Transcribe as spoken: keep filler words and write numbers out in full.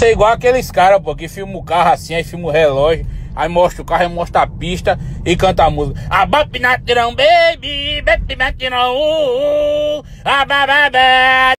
ser igual aqueles caras, pô, que filma o carro assim, aí filma o relógio, aí mostra o carro, aí mostra a pista e canta a música. A bop na tirão, baby, baby na tirão, a bababá.